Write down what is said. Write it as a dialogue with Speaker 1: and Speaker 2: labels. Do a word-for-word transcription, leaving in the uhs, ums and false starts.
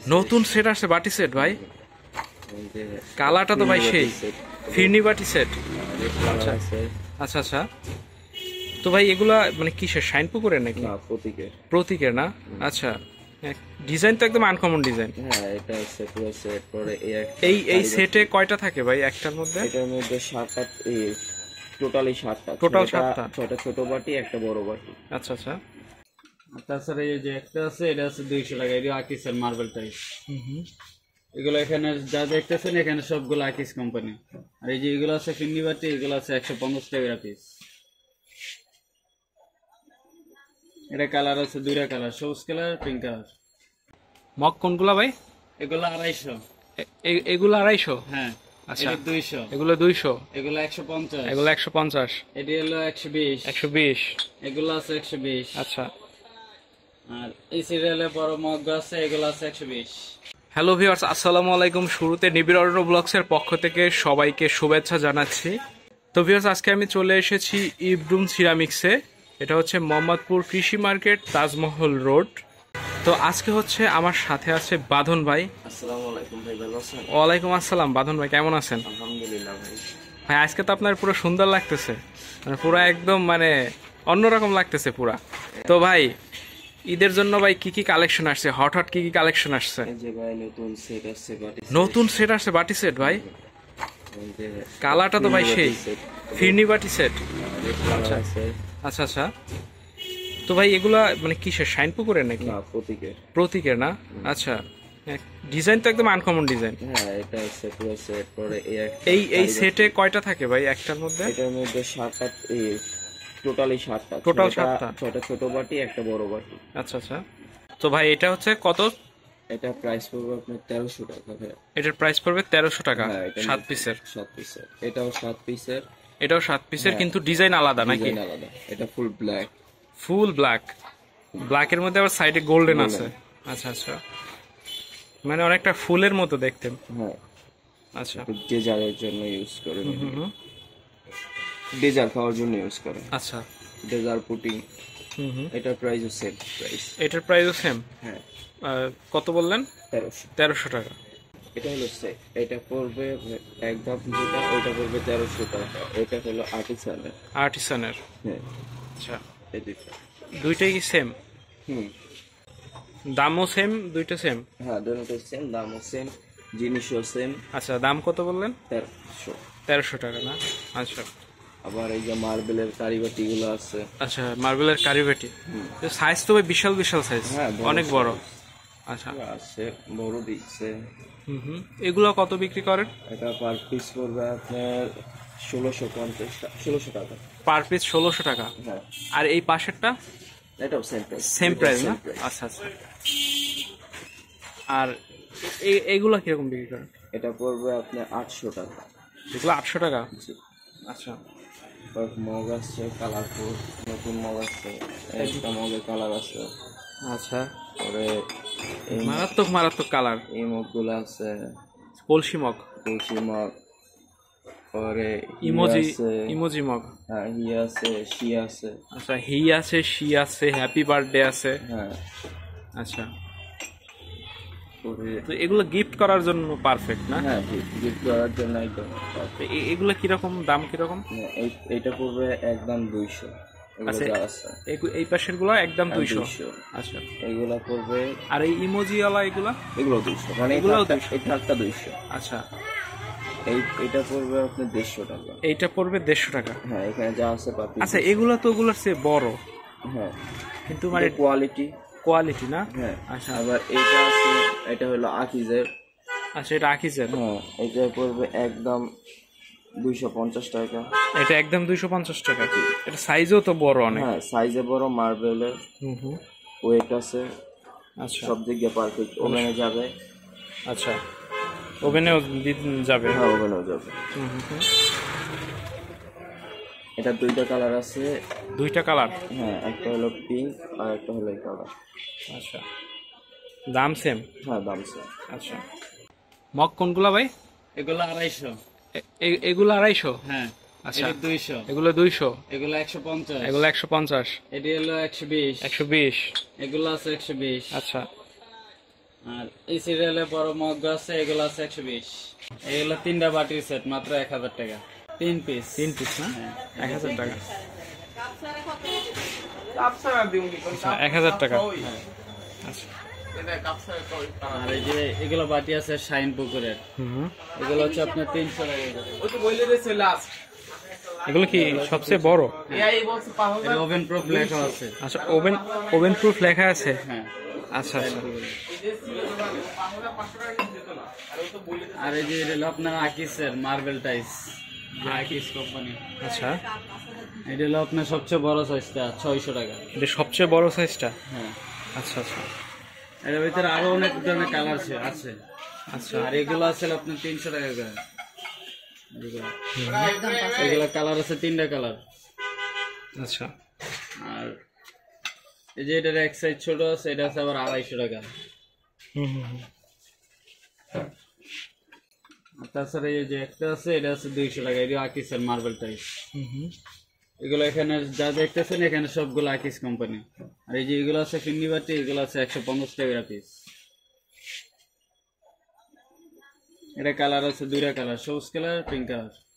Speaker 1: নতুন সেট আসছে বাটি সেট ভাই, কালারটা তো ভাই সেই ফিরনি বাটি সেট। আচ্ছা আচ্ছা আচ্ছা, তো ভাই এগুলা মানে কিসের, শাইন পুকুরের নাকি?
Speaker 2: প্রতীকের।
Speaker 1: প্রতীকের না? আচ্ছা, ডিজাইন তো একদম আনকমন ডিজাইন।
Speaker 2: হ্যাঁ, এটা হচ্ছে পুরো সেট পরে
Speaker 1: এই এই সেটে কয়টা থাকে ভাই একটার মধ্যে?
Speaker 2: এটার মধ্যে সাতটা, টোটালি সাতটা।
Speaker 1: টোটাল সাতটা,
Speaker 2: ছয়টা ছোট বাটি, একটা বড় বাটি।
Speaker 1: আচ্ছা আচ্ছা।
Speaker 3: তাছাড়া এই যে একটা আছে, এটা আছে দুইশো টাকা, এটা আকিসের মার্বেল টাইপ। এগুলো এখানে যা দেখতেছেন এখানে সবগুলো আকিস কোম্পানি। আর এই যে এগুলো আছে ফিন্নি বাটি, এগুলো আছে একশো পঞ্চাশ টাকা পিস। এটা কালার আছে দুইটা কালার, সবুজ কালার, পিঙ্ক কালার।
Speaker 1: মগ কোনগুলা ভাই?
Speaker 3: এগুলো আড়াইশো।
Speaker 1: এগুলো আড়াইশো?
Speaker 3: হ্যাঁ।
Speaker 1: আচ্ছা,
Speaker 3: দুইশো।
Speaker 1: এগুলো দুইশো।
Speaker 3: এগুলো একশো পঞ্চাশ।
Speaker 1: এগুলো একশো পঞ্চাশ।
Speaker 3: এটি হলো একশো বিশ।
Speaker 1: একশো বিশ।
Speaker 3: এগুলো আছে একশো বিশ।
Speaker 1: আচ্ছা।
Speaker 3: আর এই সিরিয়ালে বড় মগ আছে, এগুলো আছে একশো বিশ।
Speaker 1: হ্যালো ভিউয়ার্স, আসসালামু আলাইকুম। শুরুতে নিবিড় অরণ্য ব্লগসের পক্ষ থেকে সবাইকে শুভেচ্ছা জানাচ্ছি। তো ভিউয়ার্স, আজকে আমি চলে এসেছি ইব্রুম সিরামিক্সে। এটা হচ্ছে মোহাম্মদপুর কৃষি মার্কেট, তাজমহল রোড। তো আজকে হচ্ছে আমার সাথে আছে বাঁধন ভাই।
Speaker 2: আসসালামু আলাইকুম ভাই, ভালো আছেন?
Speaker 1: ওয়ালাইকুম আসসালাম। বাঁধন ভাই কেমন আছেন?
Speaker 2: আলহামদুলিল্লাহ ভাই।
Speaker 1: ভাই আজকে তো আপনার পুরো সুন্দর লাগতেছে, মানে পুরো একদম মানে অন্যরকম লাগতেছে পুরা। তো ভাই ঈদের জন্য ভাই কি কি কালেকশন আসছে, হট হট কি কি কালেকশন আসছে?
Speaker 2: এই যে ভাই নতুন সেট আসছে বাটি।
Speaker 1: নতুন সেট আসছে বাটি সেট ভাই, কালারটা তো ভাই সেই ফিরনি বাটি সেট। আচ্ছা আচ্ছা আচ্ছা, তো ভাই এগুলা মানে কিসের, শাইন পুকুরের নাকি?
Speaker 2: না, প্রতীকের।
Speaker 1: প্রতীকের না? আচ্ছা, ডিজাইন তো একদম আনকমন ডিজাইন।
Speaker 2: হ্যাঁ, এটা হচ্ছে পুরো সেট পরে
Speaker 1: এই এই সেটে কয়টা থাকে ভাই একটার মধ্যে?
Speaker 2: এটার মধ্যে সাতটা, টোটালি সাতটা।
Speaker 1: টোটাল সাতটা।
Speaker 2: ছয়টা ছোট বাটি, একটা বড় বাটি।
Speaker 1: আচ্ছা আচ্ছা, তো ভাই এটা হচ্ছে কত?
Speaker 2: এটা প্রাইস পড়বে আপনার তেরোশো টাকা ভাই।
Speaker 1: এটার প্রাইস পড়বে তেরোশো টাকা সাত পিসের।
Speaker 2: সাত পিসের, এটাও সাত পিসের।
Speaker 1: এটাও সাত পিসের, কিন্তু ডিজাইন আলাদা নাকি?
Speaker 2: ডিজাইন আলাদা। এটা ফুল ব্ল্যাক।
Speaker 1: ফুল ব্ল্যাক, ব্ল্যাকের মধ্যে আবার সাইডে গোল্ডেন আছে। আচ্ছা আচ্ছা, মানে অনেকটা ফুলের মতো দেখতে।
Speaker 2: হ্যাঁ।
Speaker 1: আচ্ছা,
Speaker 2: ডেজার্টের জন্য ইউজ করে, ডেজার্ট খাওয়ার জন্য ইউজ করে।
Speaker 1: আচ্ছা,
Speaker 2: ডেজার্ট পুডিং।
Speaker 1: হুম হুম।
Speaker 2: এটার প্রাইসও সেম প্রাইস।
Speaker 1: এটার প্রাইসও সেম?
Speaker 2: হ্যাঁ।
Speaker 1: কত বললেন?
Speaker 2: তেরোশো।
Speaker 1: তেরোশো টাকা।
Speaker 2: এটা হলো সেট, এটা পড়বে একদম যেটা, ওইটা পড়বে তেরোশো টাকা। এটা হলো আর্টিসানের।
Speaker 1: আর্টিসানের?
Speaker 2: হ্যাঁ।
Speaker 1: আচ্ছা,
Speaker 2: এই দুইটা
Speaker 1: দুইটাই কি সেম?
Speaker 2: হুম।
Speaker 1: দামও সেম, দুইটা সেম?
Speaker 2: হ্যাঁ, দুটোই সেম, দামও সেম, জিনিসও সেম।
Speaker 1: আচ্ছা, দাম কত বললেন?
Speaker 2: তেরোশো।
Speaker 1: তেরোশো টাকা না? আচ্ছা।
Speaker 2: আবার এই যে মার্বেলের কারিবাটি গুলো আছে।
Speaker 1: আচ্ছা, মার্বেলের কারিবাটি সাইজ তো ভাই বিশাল বিশাল সাইজ, অনেক বড়। আচ্ছা,
Speaker 2: আছে বড় দিচ্ছে।
Speaker 1: হুম হুম। এগুলো কত বিক্রি করেন?
Speaker 2: এটা পার পিস পড়বে আপনার ষোলোশো পঞ্চাশ, ষোলোশো টাকা
Speaker 1: পার পিস। ষোলোশো টাকা?
Speaker 2: হ্যাঁ।
Speaker 1: আর এই পাশেরটা?
Speaker 2: এটাও সেম প্রাইস।
Speaker 1: সেম প্রাইস না? আচ্ছা আচ্ছা। আর এইগুলো কিরকম বিক্রি করেন?
Speaker 2: এটা পড়বে আপনার আটশো টাকা।
Speaker 1: এগুলো আটশো টাকা? আচ্ছা।
Speaker 2: মগ আছে কালারফুল, নতুন মগ আছে, একটা মগের কালার আছে।
Speaker 1: আচ্ছা,
Speaker 2: পরে
Speaker 1: মারাত্মক মারাত্মক কালার।
Speaker 2: এই মগগুলো আছে
Speaker 1: কলসি মগ,
Speaker 2: কলসি মগ। পরে
Speaker 1: ইমোজি, ইমোজি মগ।
Speaker 2: হ্যাঁ, হি আছে, শি আছে।
Speaker 1: আচ্ছা, হি আছে, শি আছে, হ্যাপি বার্থডে আছে।
Speaker 2: হ্যাঁ।
Speaker 1: আচ্ছা, তো এগুলো গিফট করার জন্য পারফেক্ট না?
Speaker 2: হ্যাঁ, গিফট করার জন্য একদম।
Speaker 1: এগুলো কিরকম দাম, কিরকম?
Speaker 2: এইটা পড়বে একদম দুইশো।
Speaker 1: আচ্ছা, এই পাশের গুলো একদম দুইশো? আচ্ছা,
Speaker 2: এইগুলা পড়বে।
Speaker 1: আর এই ইমোজি ওয়ালা এগুলা?
Speaker 2: এগুলো দুইশো, মানে
Speaker 1: এগুলো
Speaker 2: এই থাকটা দুইশো।
Speaker 1: আচ্ছা,
Speaker 2: এই এটা পড়বে আপনার দেড়শো টাকা।
Speaker 1: এইটা পড়বে দেড়শো টাকা?
Speaker 2: হ্যাঁ, এখানে যা আছে পাতি।
Speaker 1: আচ্ছা, এগুলো তো ওগুলোর চেয়ে বড়।
Speaker 2: হ্যাঁ,
Speaker 1: কিন্তু মানে
Speaker 2: কোয়ালিটি,
Speaker 1: কোয়ালিটি না?
Speaker 2: হ্যাঁ।
Speaker 1: আচ্ছা,
Speaker 2: আবার এটা আছে, এটা হলো আকিজের।
Speaker 1: আচ্ছা, এটা আকিজের?
Speaker 2: হ্যাঁ, এটা পড়বে একদম দুইশো পঞ্চাশ টাকা।
Speaker 1: এটা একদম দুইশো পঞ্চাশ টাকা? এটা সাইজও তো বড় অনেক।
Speaker 2: হ্যাঁ, সাইজে বড়, মার্বেলের।
Speaker 1: হুম হুম।
Speaker 2: ওয়েট আছে।
Speaker 1: আচ্ছা,
Speaker 2: সব দিক দিয়ে পারফেক্ট। ওভেনে যাবে।
Speaker 1: আচ্ছা, ওভেনেও যাবে?
Speaker 2: হ্যাঁ, ওভেনেও যাবে।
Speaker 1: হুম হুম।
Speaker 2: এটা দুইটা কালার আছে।
Speaker 1: দুইটা কালার?
Speaker 2: হ্যাঁ, একটা হলো পিঙ্ক আর একটা হলো এই কালার।
Speaker 1: আচ্ছা, দাম সেম?
Speaker 2: হ্যাঁ, দাম সেম।
Speaker 1: আচ্ছা, মগ কোনগুলা ভাই?
Speaker 3: এগুলো আড়াইশো।
Speaker 1: এগুলো আড়াইশো?
Speaker 3: হ্যাঁ।
Speaker 1: আচ্ছা,
Speaker 3: দুইশো।
Speaker 1: এগুলো দুইশো?
Speaker 3: এগুলো একশো পঞ্চাশ।
Speaker 1: এগুলো একশো পঞ্চাশ?
Speaker 3: এটি হলো একশো বিশ।
Speaker 1: একশো বিশ?
Speaker 3: এগুলো আছে একশো বিশ।
Speaker 1: আচ্ছা,
Speaker 3: আর এই সিরিয়ালে বড় মগ আছে, এগুলো আছে একশো বিশ। এগুলো তিনটা বাটির সেট, মাত্র এক হাজার টাকা তিন পিস।
Speaker 1: তিন পিস না, এক হাজার টাকা। আচ্ছা, এক হাজার টাকা। আচ্ছা,
Speaker 3: আর এই যে এগুলো বাটি আছে শাইন পুকুরের,
Speaker 1: হুম,
Speaker 3: এগুলো হচ্ছে আপনার তিনশো টাকা করে।
Speaker 1: এগুলো কি সবচেয়ে বড়?
Speaker 3: ওভেন প্রুফ লেখা আছে।
Speaker 1: আচ্ছা, ওভেন ওভেন প্রুফ লেখা আছে।
Speaker 3: হ্যাঁ।
Speaker 1: আচ্ছা আচ্ছা।
Speaker 3: আর এই যে এটা হলো আপনার আকিসের মার্বেল টাইস, আকিস কোম্পানি।
Speaker 1: আচ্ছা,
Speaker 3: এটা হলো আপনার সবচেয়ে বড় সাইজটা, ছয়শো টাকা।
Speaker 1: এটা সবচেয়ে বড় সাইজটা।
Speaker 3: হ্যাঁ।
Speaker 1: আচ্ছা আচ্ছা
Speaker 3: এর ভিতরে আরো অনেক ধরনের কালার আছে।
Speaker 1: আচ্ছা।
Speaker 3: আর এগুলো আছে আপনার তিনশো টাকা করে। এগুলো এগুলো কালার আছে তিনটা কালার।
Speaker 1: আচ্ছা,
Speaker 3: আর এই যে এটার এক সাইজ ছোট আছে, এটা আছে আবার আড়াইশো টাকা।
Speaker 1: হুম হুম হুম।
Speaker 3: আর তাছাড়া এই যে একটা আছে, এটা আছে দুইশো টাকা। এটা আকিসের মার্বেল টাইপ।
Speaker 1: হুম হুম।
Speaker 3: এগুলো এখানে যা দেখতেছেন এখানে সবগুলো আকিস কোম্পানি। আর এই যে এগুলো আছে ফিন্নি বাটি, এগুলো আছে একশো পঞ্চাশ টাকা পিস। এটা কালার আছে দুইটা কালার, সবুজ কালার, পিঙ্ক কালার।